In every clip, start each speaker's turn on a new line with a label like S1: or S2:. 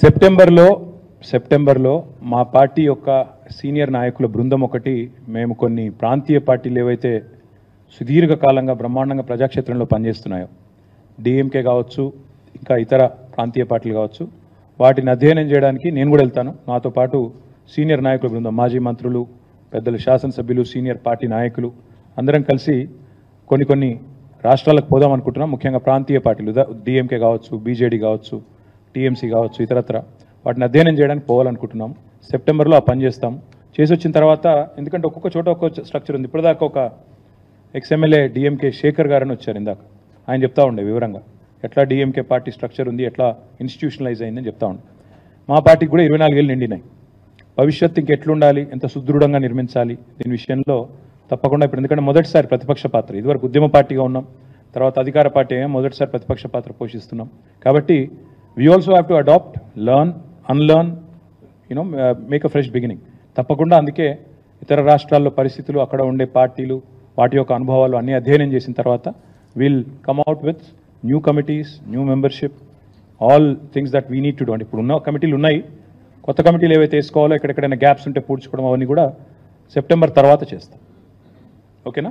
S1: సెప్టెంబర్లో మా పార్టీ యొక్క సీనియర్ నాయకుల బృందం ఒకటి మేము కొన్ని ప్రాంతీయ పార్టీలు ఏవైతే సుదీర్ఘకాలంగా బ్రహ్మాండంగా ప్రజాక్షేత్రంలో పనిచేస్తున్నాయో డిఎంకే కావచ్చు, ఇంకా ఇతర ప్రాంతీయ పార్టీలు కావచ్చు, వాటిని అధ్యయనం చేయడానికి నేను కూడా వెళ్తాను. నాతో పాటు సీనియర్ నాయకుల బృందం, మాజీ మంత్రులు, పెద్దలు, శాసనసభ్యులు, సీనియర్ పార్టీ నాయకులు అందరం కలిసి కొన్ని రాష్ట్రాలకు పోదాం అనుకుంటున్నాం. ముఖ్యంగా ప్రాంతీయ పార్టీలు డిఎంకే కావచ్చు, బీజేడీ కావచ్చు, టీఎంసీ కావచ్చు, ఇతరత్ర వాటిని అధ్యయనం చేయడానికి పోవాలనుకుంటున్నాం. సెప్టెంబర్లో ఆ పని చేస్తాం. చేసి వచ్చిన తర్వాత, ఎందుకంటే ఒక్కొక్క చోట ఒక్కొక్క స్ట్రక్చర్ ఉంది. ఇప్పటిదాకా ఒక ఎక్స్ఎమ్మెల్యే డిఎంకే శేఖర్ గారని వచ్చారు ఇందాక. ఆయన చెప్తా ఉండే వివరంగా ఎట్లా డిఎంకే పార్టీ స్ట్రక్చర్ ఉంది, ఎట్లా ఇన్స్టిట్యూషనలైజ్ అయిందని చెప్తా ఉండే. మా పార్టీకి కూడా 24 ఏళ్ళు నిండినాయి. భవిష్యత్తు ఇంకెట్లుండాలి, ఎంత సుదృఢంగా నిర్మించాలి, దీని విషయంలో తప్పకుండా ఇప్పుడు, ఎందుకంటే మొదటిసారి ప్రతిపక్ష పాత్ర, ఇదివరకు ఉద్యమ పార్టీగా ఉన్నాం, తర్వాత అధికార పార్టీ మొదటిసారి ప్రతిపక్ష పాత్ర పోషిస్తున్నాం. కాబట్టి we also have to adapt, learn, unlearn, make a fresh beginning. తప్పకుండా అందుకే ఇతర రాష్ట్రాల్లో పరిస్థితులు, అక్కడ ఉండే పార్టీలు, వాటి యొక్క అనుభవాలు అన్నీ అధ్యయనం చేసిన తర్వాత will come out with new committees, new membership, all things that we need to do. అంటే ఇప్పుడు ఉన్న కమిటీలు ఉన్నాయి, కొత్త కమిటీలు ఏవైతే వేసుకోవాలో, ఎక్కడెక్కడైనా గ్యాప్స్ ఉంటే పూడ్చుకోవడం, అవన్నీ కూడా సెప్టెంబర్ తర్వాత చేస్తాం. ఓకేనా?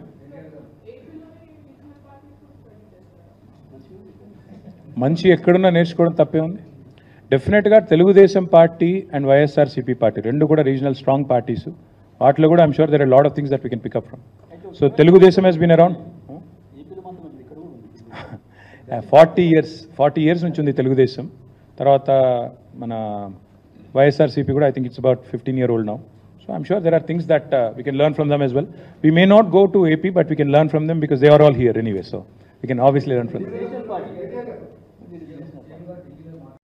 S1: మంచి ఎక్కడున్నా నేర్చుకోవడం తప్పే ఉంది. డెఫినెట్గా Telugu Desam party and YSRCP party రెండు కూడా రీజనల్ స్ట్రాంగ్ పార్టీస్. వాటిలో కూడా I'm sure there are lot of things that we can pick up from. So Telugu Desam has been around 40 years నుంచి ఉంది తెలుగుదేశం. తర్వాత మన వైఎస్ఆర్సీపీ కూడా I think it's about 15-year-old now. So I'm sure there are things that we can learn from them as well. We may not go to AP, but we can learn from them because they are all here anyway. So we can obviously learn from them.